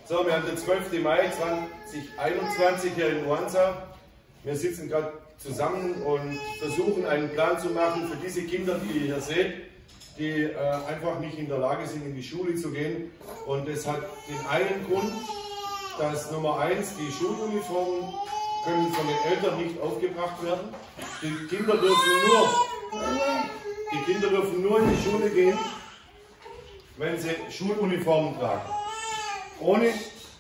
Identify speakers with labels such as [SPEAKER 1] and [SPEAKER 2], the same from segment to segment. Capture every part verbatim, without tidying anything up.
[SPEAKER 1] So, wir haben den zwölften Mai zweitausendeinundzwanzig hier in Mwanza. Wir sitzen gerade zusammen und versuchen einen Plan zu machen für diese Kinder, die ihr hier seht, die äh, einfach nicht in der Lage sind, in die Schule zu gehen. Und es hat den einen Grund, dass Nummer eins, die Schuluniformen können von den Eltern nicht aufgebracht werden. Die Kinder dürfen nur, die Kinder dürfen nur in die Schule gehen, wenn sie Schuluniformen tragen. Ohne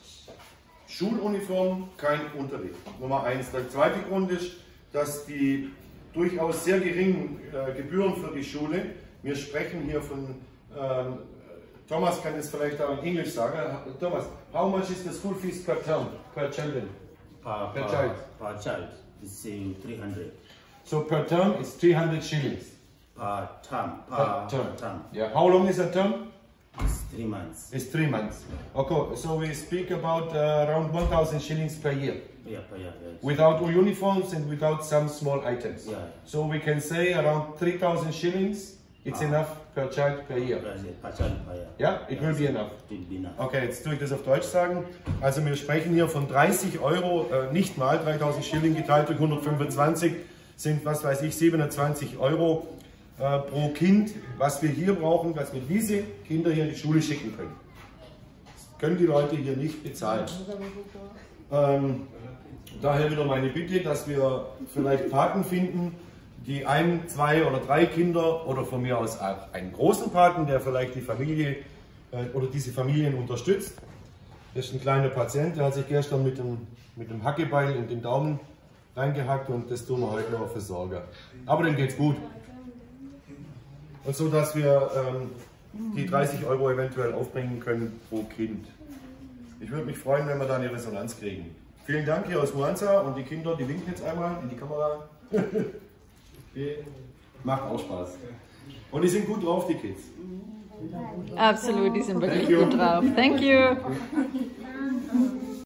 [SPEAKER 1] Schuluniform kein Unterricht. Nummer eins. Der zweite Grund ist, dass die durchaus sehr geringen äh, Gebühren für die Schule, wir sprechen hier von, ähm, Thomas kann es vielleicht auch in Englisch sagen. Thomas, how much is the school fees per term, per children?
[SPEAKER 2] Per,
[SPEAKER 1] per
[SPEAKER 2] per
[SPEAKER 1] child?
[SPEAKER 2] Per child is uh, three hundred.
[SPEAKER 1] So per term it's three hundred shillings?
[SPEAKER 2] Per term. Per,
[SPEAKER 1] Per term.
[SPEAKER 2] per term.
[SPEAKER 1] Yeah. How long is a term?
[SPEAKER 2] It's three months.
[SPEAKER 1] It's three months. Okay, so we speak about uh, around one thousand shillings per year.
[SPEAKER 2] Yeah, per year. Yes.
[SPEAKER 1] Without uniforms and without some small items.
[SPEAKER 2] Yeah.
[SPEAKER 1] So we can say around three thousand shillings, it's ah. enough per child per year.
[SPEAKER 2] Per child per year.
[SPEAKER 1] Yeah, it yes. will be enough.
[SPEAKER 2] It will be enough.
[SPEAKER 1] Okay, jetzt tue ich das auf Deutsch sagen. Also wir sprechen hier von dreißig Euro, äh, nicht mal dreitausend Schilling geteilt durch hundertfünfundzwanzig sind, was weiß ich, siebenundzwanzig Euro äh, pro Kind, was wir hier brauchen, was wir diese Kinder hier in die Schule schicken können. Das können die Leute hier nicht bezahlen. Ähm, daher wieder meine Bitte, dass wir vielleicht Paten finden, die ein, zwei oder drei Kinder oder von mir aus auch einen großen Paten, der vielleicht die Familie äh, oder diese Familien unterstützt. Das ist ein kleiner Patient, der hat sich gestern mit dem, mit dem Hackebeil in den Daumen reingehackt und das tun wir heute noch versorgen. Aber dem geht's gut. Und so, dass wir ähm, die dreißig Euro eventuell aufbringen können pro Kind. Ich würde mich freuen, wenn wir da eine Resonanz kriegen. Vielen Dank hier aus Mwanza und die Kinder, die winken jetzt einmal in die Kamera. Macht auch Spaß. Und die sind gut drauf, die Kids.
[SPEAKER 3] Absolut, die sind wirklich gut drauf. Thank you.